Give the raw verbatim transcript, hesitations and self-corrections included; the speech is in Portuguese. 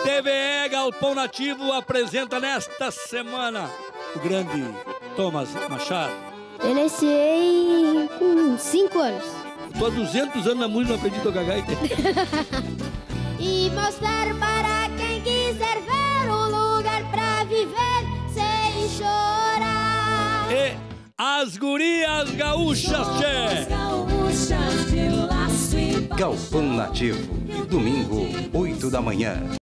T V E Galpão Nativo apresenta nesta semana o grande Thomas Machado. Eu iniciei com cinco anos. Tô há duzentos anos na música e não aprendi a tocar gaita. E mostrar para quem quiser ver um lugar pra viver sem chorar. E as gurias gaúchas, tchê! Galpão Nativo, domingo, oito da manhã.